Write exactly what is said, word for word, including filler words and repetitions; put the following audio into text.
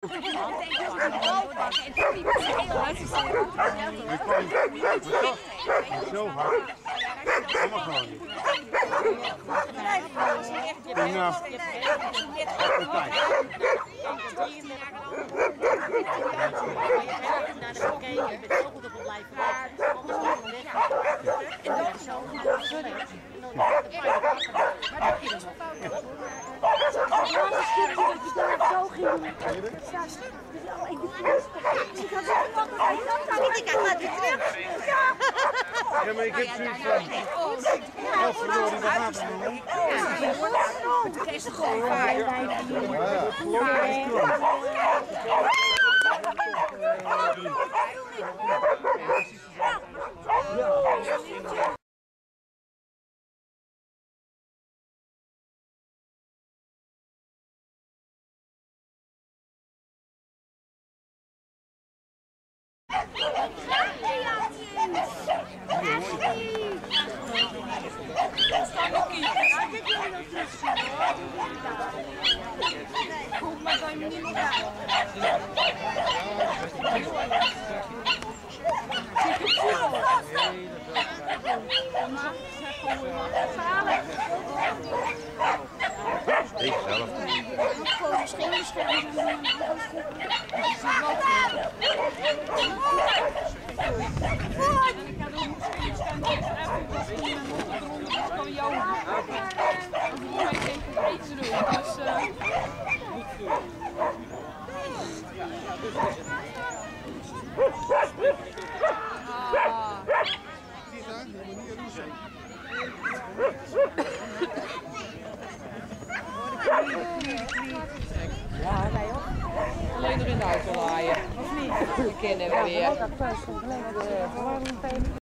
Zo hard. Allemaal gewoon niet. Nou, ja, maar ik heb zoiets van, oh verloren, waar gaat het nou? Het is gewoon waar. Ik zelf. Ja, wij ook. Alleen nog in de auto laaien. Of niet? We kennen we weer.